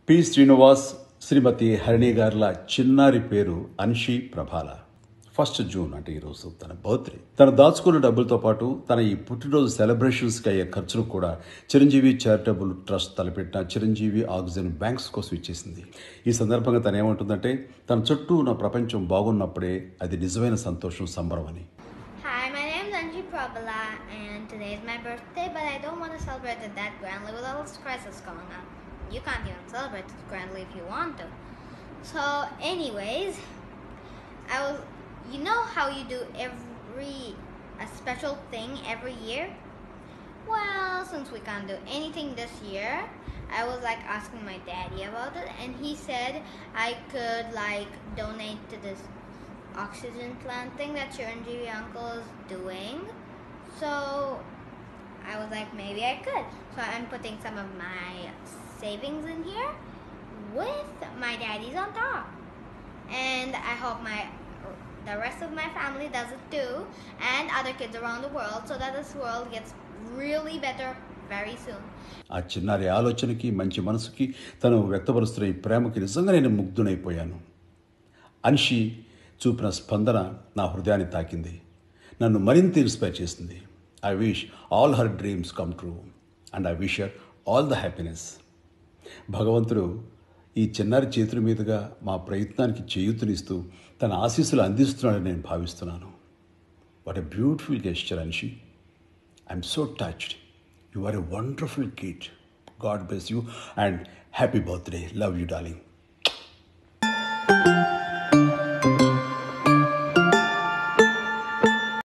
P Srinivas, Srimathi Harini గార్ల చిన్నారి పేరు అన్షి ప్రభాల. 1 జూన్ అంటే ఈరోజు తన బర్త్డే. తను దాచుకున్న డబ్బులతో పాటు తన ఈ పుట్టినరోజు సెలబ్రేషన్స్కి అయ్యే ఖర్చులు కూడా చిరంజీవి చారిటబుల్ ట్రస్ట్ తలపెట్టిన చిరంజీవి ఆక్సిజన్ బ్యాంక్స్ కోసం ఇచ్చేసింది. ఈ సందర్భంగా తను ఏమంటుందంటే, తన చుట్టూ ఉన్న ప్రపంచం బాగున్నప్పుడే అది నిజమైన సంతోషం, సంబరం అని. Hi, my name is Anji Prabhala and today is my birthday, but I don't want to celebrate it that grandly with all this crisis going on. You can't even celebrate it grandly if you want to. So anyways, you know how you do a special thing every year? Well, since we can't do anything this year, I was asking my daddy about it, and he said I could donate to this oxygen plant thing that Chiranjeevi uncle is doing. So I was like, maybe I could. So I'm putting some of my savings in here with my daddy's on top, and I hope the rest of my family does it too, and other kids around the world, so that this world gets really better very soon. ఆ చిన్నారి ఆలోచనకి, మంచి మనసుకి, తను వ్యక్తపరుస్తున్న ఈ ప్రేమకి నిజంగా నేను ముగ్ధునైపోయాను. అన్షి చూపిన స్పందన నా హృదయాన్ని తాకింది, నన్ను మరింత ఇన్స్పైర్ చేసింది. I wish all her dreams come true and I wish her all the happiness. భగవంతుడు ఈ చిన్నారి చేతుల మీదుగా మా ప్రయత్నానికి చేయూతనిస్తూ తన ఆశీస్సులు అందిస్తున్నాడని నేను భావిస్తున్నాను. What a beautiful gesture Anshi. I'm so touched. You are a wonderful kid. God bless you and happy birthday. Love you darling.